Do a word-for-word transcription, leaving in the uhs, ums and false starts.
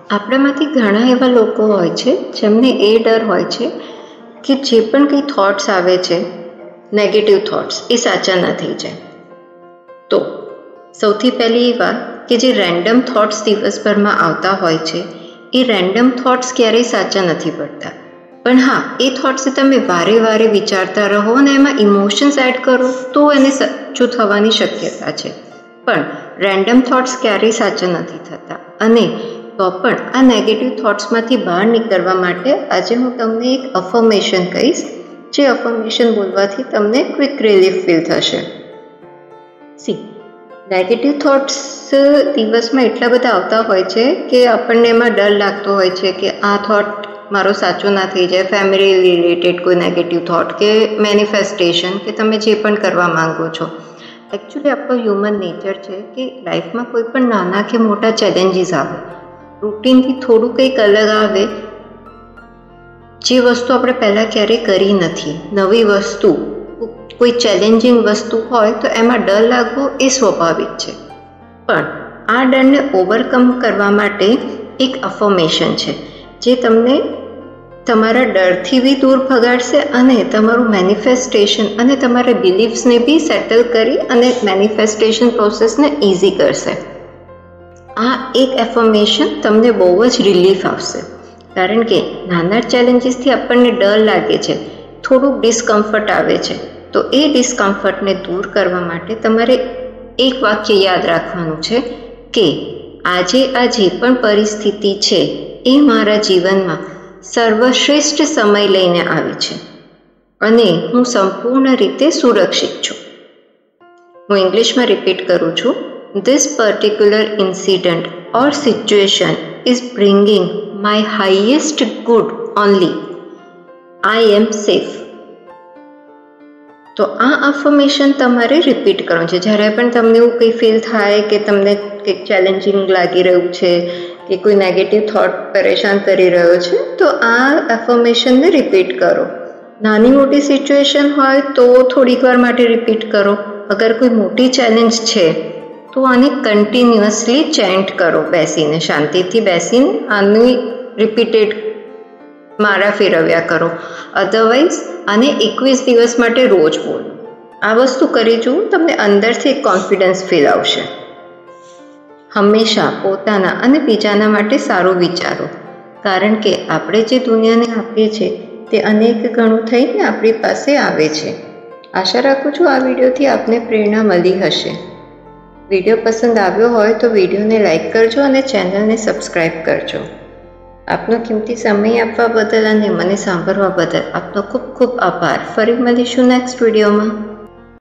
આપણામાંથી ઘણા એવા લોકો હોય છે જેમને એ ડર હોય છે કે જે પણ કંઈ થોટ્સ આવે છે, નેગેટિવ થોટ્સ, એ સાચા ન થઈ જાય. તો સૌથી પહેલી એ વાત કે જે રેન્ડમ થોટ્સ દિવસભરમાં આવતા હોય છે એ રેન્ડમ થોટ્સ ક્યારેય સાચા નથી પડતા. પણ હા, એ થોટ્સ તમે વારે વારે વિચારતા રહો અને એમાં ઇમોશન્સ એડ કરો તો એને સાચું થવાની શક્યતા છે. પણ રેન્ડમ થોટ્સ ક્યારેય સાચા નથી થતા. અને તો પણ આ નેગેટિવ થોટ્સમાંથી બહાર નીકળવા માટે આજે હું તમને એક અફર્મેશન કહીશ, જે અફર્મેશન બોલવાથી તમને ક્વિક રિલીફ ફીલ થશે. સી નેગેટિવ થોટ્સ દિવસમાં એટલા બધા આવતા હોય છે કે આપણને એમાં ડર લાગતો હોય છે કે આ થોટ મારો સાચો ના થઈ જાય. ફેમિલી રિલેટેડ કોઈ નેગેટિવ થોટ કે મેનિફેસ્ટેશન કે તમે જે પણ કરવા માંગો છો. એકચ્યુઅલી આપણો હ્યુમન નેચર છે કે લાઈફમાં કોઈ પણ નાના કે મોટા ચેલેન્જીસ આવે, રૂટીનથી થોડું કંઈક અલગ આવે, જે વસ્તુ આપણે પહેલાં ક્યારેય કરી નથી, નવી વસ્તુ, કોઈ ચેલેન્જિંગ વસ્તુ હોય તો એમાં ડર લાગવો એ સ્વાભાવિક છે. પણ આ ડરને ઓવરકમ કરવા માટે એક અફર્મેશન છે જે તમને તમારા ડરથી બી દૂર ભગાડશે અને તમારું મેનિફેસ્ટેશન અને તમારા બિલીફ્સને બી સેટલ કરી અને મેનિફેસ્ટેશન પ્રોસેસને ઇઝી કરશે. આ એક એફર્મેશન તમને બહુ જ રિલીફ આપશે. કારણ કે નાના ચેલેન્જીસથી આપણને ડર લાગે છે, થોડુંક ડિસ્કમ્ફર્ટ આવે છે. તો એ ડિસ્કમ્ફર્ટને દૂર કરવા માટે તમારે એક વાક્ય યાદ રાખવાનું છે કે આજે આ જે પણ પરિસ્થિતિ છે એ મારા જીવનમાં સર્વશ્રેષ્ઠ સમય લઈને આવી છે અને હું સંપૂર્ણ રીતે સુરક્ષિત છું. હું ઇંગ્લિશમાં રિપીટ કરું છું. This particular incident or situation is bringing my highest good only. I am safe. તો આ અફર્મેશન તમારે રિપીટ કરવાનું છે. જ્યારે પણ તમને એવું કંઈ ફીલ થાય કે તમને કંઈક ચેલેન્જિંગ લાગી રહ્યું છે કે કોઈ નેગેટિવ થોટ પરેશાન કરી રહ્યો છે, તો આ અફર્મેશનને રિપીટ કરો. નાની મોટી સિચ્યુએશન હોય તો થોડીક વાર માટે રિપીટ કરો. અગર કોઈ મોટી ચેલેન્જ છે તો આને કન્ટિન્યુઅસલી ચેન્ટ કરો, બેસીને, શાંતિથી બેસીને આની રિપીટેડ મારા ફેરવ્યા કરો. અધરવાઇઝ આને એકવીસ દિવસ માટે રોજ બોલો. આ વસ્તુ કરી જુઓ, તમને અંદરથી એક કોન્ફિડન્સ ફીલ આવશે. હંમેશા પોતાના અને બીજાના માટે સારું વિચારો, કારણ કે આપણે જે દુનિયાને આપીએ છીએ તે અનેક ગણું થઈને આપણી પાસે આવે છે. આશા રાખું છું આ વિડીયોથી આપને પ્રેરણા મળી હશે. વિડીયો પસંદ આવ્યો હોય તો વિડીયોને લાઈક કરજો અને ચેનલને સબસ્ક્રાઈબ કરજો. આપનો કિંમતી સમય આપવા બદલ અને મને સાંભળવા બદલ આપનો ખૂબ ખૂબ આભાર. ફરી મળીશું નેક્સ્ટ વિડીયોમાં.